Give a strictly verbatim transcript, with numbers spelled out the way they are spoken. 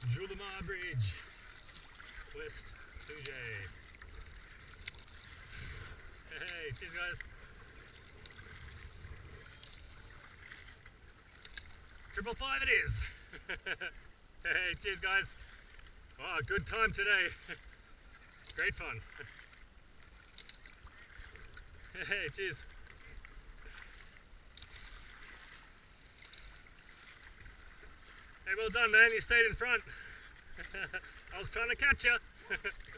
Julimar Bridge, West Toodyay. Hey, cheers guys. Triple five it is. Hey, cheers guys. Oh, good time today. Great fun. Hey, cheers. Hey, well done man, you stayed in front. I was trying to catch you.